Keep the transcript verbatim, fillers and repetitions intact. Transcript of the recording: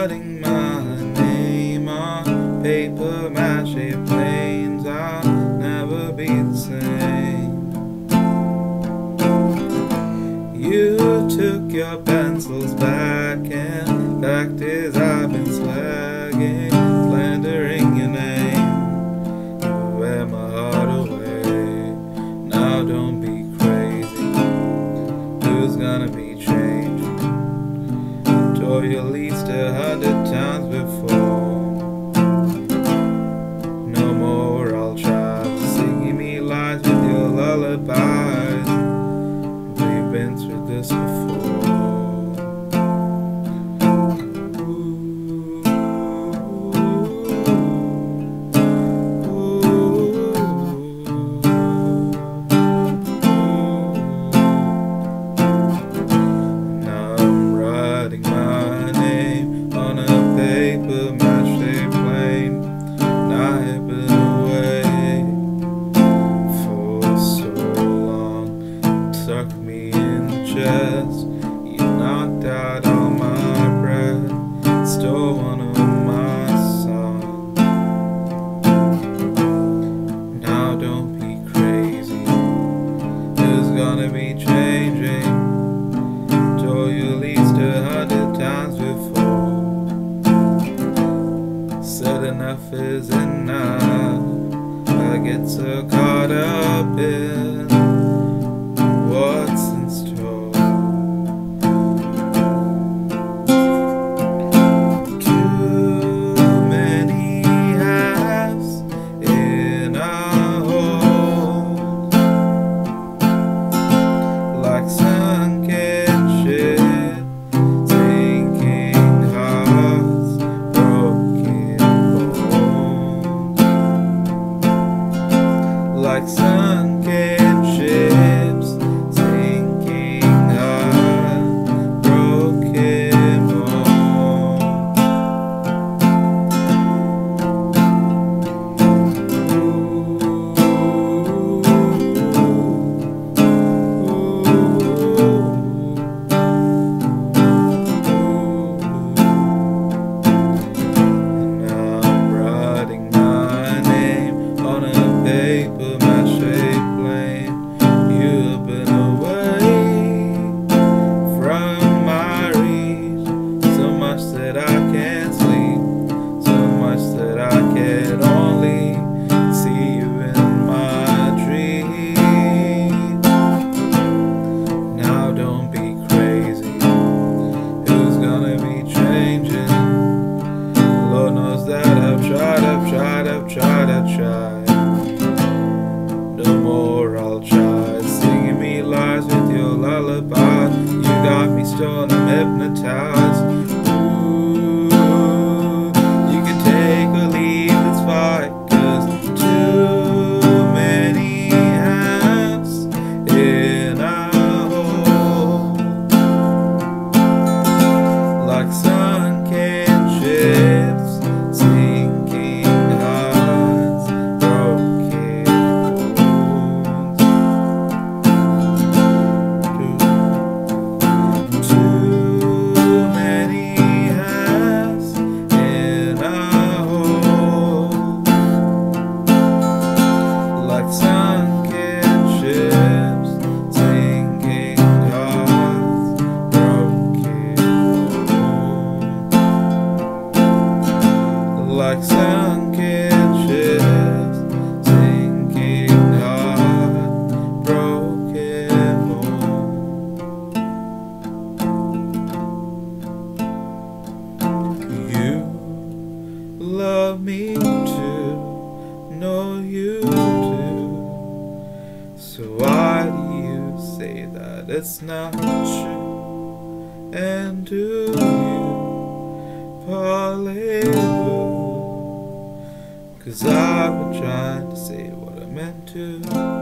writing my name on paper mache planes. I'll never be the same. You took your pencils back and backed as I've been swagging, slandering your name. You wear my heart away. Now don't be crazy. Who's gonna be changing? Tore you at least a hundred times before. No more I'll try to sing me lies with your lullabies. We've been through this before. Sucked me in the chest. You knocked out all my breath, stole one of my songs. Now don't be crazy. Who's gonna be changing? Told you at least a hundred times before. Said enough is enough. I get so caught up in what's in store. Too many halves in a hold, like sunken ship, sinking hearts, broken bones, like sunken ships, paper mache plane. You've been away from my reach, so much that I can't sleep, so much that I can only see you in my dreams. Now don't be crazy. Who's gonna be changing? Lord knows that I've tried, I've tried, I've tried, I've tried. No more I'll try singing me lies with your lullaby. You got me stoned, I'm hypnotized. Ooh, you can take or leave, it's fine, 'cause too many hands in a hole, like sunken ships, sinking hearts, broken bones. Too many hands in a hole, like sunken ships, sinking hearts, broken bones, like sunken ships, sinking hearts, broken bones. You love me too, know you do. So why do you say that it's not true? And do you parlez-vous? 'Cause I've been trying to say what I meant to.